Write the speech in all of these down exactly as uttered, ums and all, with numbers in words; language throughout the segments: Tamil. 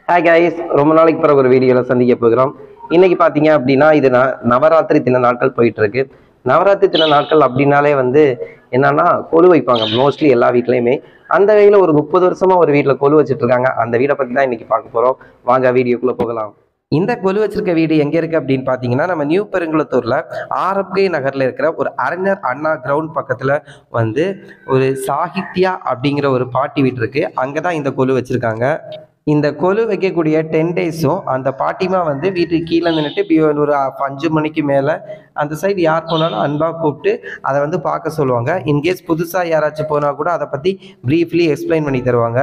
Hi guys, ரொம்ப நாளைக்கு பிறகு ஒரு வீடியோல சந்திக்க போகிறோம். இன்னைக்கு பாத்தீங்க அப்படின்னா இது நவராத்திரி தின நாட்கள் போயிட்டு இருக்கு. நவராத்திரி தின நாட்கள் அப்படின்னாலே வந்து என்னன்னா கொலு வைப்பாங்க மோஸ்ட்லி எல்லா வீட்லயுமே. அந்த வகையில ஒரு முப்பது வருஷமா ஒரு வீட்டுல கொலு வச்சுட்டு இருக்காங்க. அந்த வீடை பத்தி தான் இன்னைக்கு பார்க்க போறோம். வாங்க வீடியோக்குள்ள போகலாம். இந்த கொலு வச்சிருக்க வீடு எங்க இருக்கு அப்படின்னு பாத்தீங்கன்னா நம்ம நியூ பெருங்குளத்தூர்ல ஆரப்கை நகர்ல இருக்கிற ஒரு அறிஞர் அண்ணா கிரவுண்ட் பக்கத்துல வந்து ஒரு சாகித்யா அப்படிங்கிற ஒரு பாட்டி வீடு இருக்கு. அங்கதான் இந்த கொலு வச்சிருக்காங்க. இந்த கொலு வைக்கக்கூடிய டென் டேஸும் அந்த பாட்டிமா வந்து வீட்டுக்கு கீழே நின்றுட்டு ஒரு அஞ்சு மணிக்கு மேலே அந்த சைடு யார் போனாலும் அன்பாக கூப்பிட்டு அதை வந்து பார்க்க சொல்லுவாங்க. இன்கேஸ் புதுசாக யாராச்சும் போனால் கூட அதை பற்றி ப்ரீஃப்லி எக்ஸ்பிளைன் பண்ணி தருவாங்க.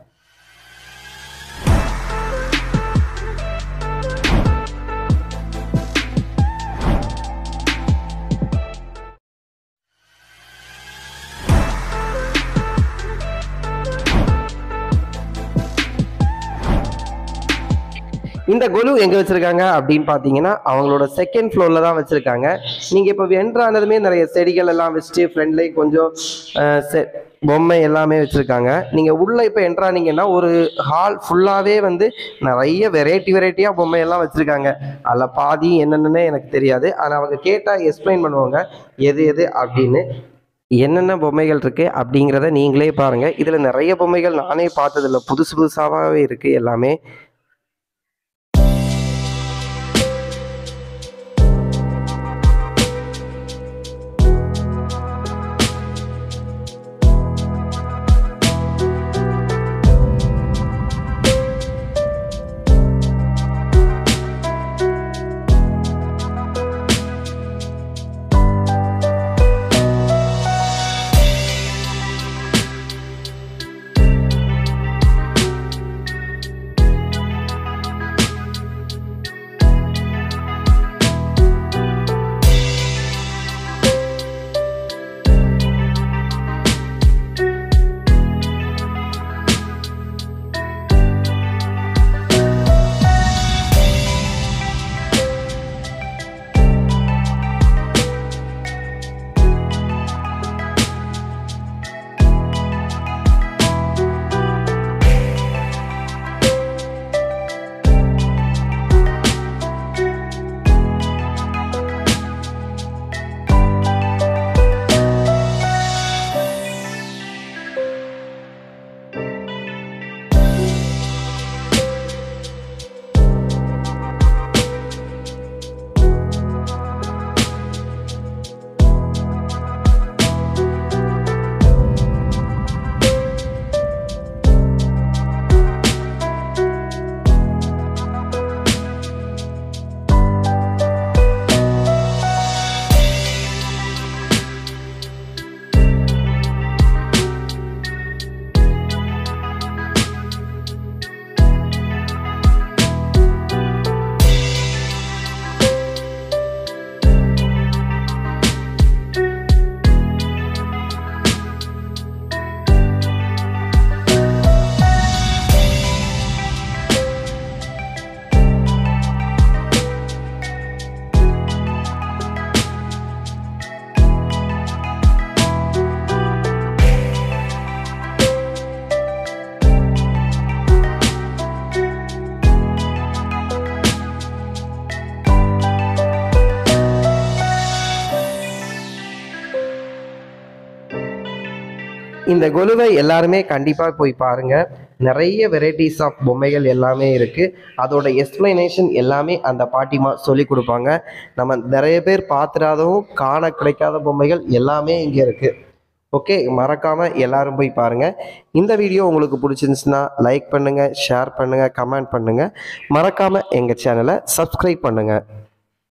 இந்த கொலு எங்கே வச்சுருக்காங்க அப்படின்னு பார்த்தீங்கன்னா அவங்களோட செகண்ட் ஃப்ளோரில் தான் வச்சுருக்காங்க. நீங்கள் இப்போ என்ட்ரானதுமே நிறைய செடிகள் எல்லாம் வச்சுட்டு ஃப்ரெண்ட்லேயே கொஞ்சம் செ பொம்மை எல்லாமே வச்சுருக்காங்க. நீங்கள் உள்ளே இப்போ என்ட்ரானீங்கன்னா ஒரு ஹால் ஃபுல்லாகவே வந்து நிறைய வெரைட்டி வெரைட்டியாக பொம்மையெல்லாம் வச்சுருக்காங்க. அதில் பாதி என்னென்னே எனக்கு தெரியாது. ஆனால் அவங்க கேட்டால் எக்ஸ்பிளைன் பண்ணுவாங்க எது எது அப்படின்னு. என்னென்ன பொம்மைகள் இருக்குது அப்படிங்கிறத நீங்களே பாருங்கள். இதில் நிறைய பொம்மைகள் நானே பார்த்ததில்ல, புதுசு புதுசாகவே இருக்குது எல்லாமே. இந்த கொலுவை எல்லாருமே கண்டிப்பாக போய் பாருங்கள். நிறைய வெரைட்டிஸ் ஆஃப் பொம்மைகள் எல்லாமே இருக்குது. அதோட எக்ஸ்பிளனேஷன் எல்லாமே அந்த பாட்டிமா சொல்லி கொடுப்பாங்க. நம்ம நிறைய பேர் பார்த்துடாதவும் காண கிடைக்காத பொம்மைகள் எல்லாமே இங்கே இருக்குது. ஓகே, மறக்காமல் எல்லோரும் போய் பாருங்கள். இந்த வீடியோ உங்களுக்கு பிடிச்சிருந்துச்சுன்னா லைக் பண்ணுங்கள், ஷேர் பண்ணுங்கள், கமெண்ட் பண்ணுங்கள். மறக்காமல் எங்கள் சேனலை சப்ஸ்கிரைப் பண்ணுங்கள்.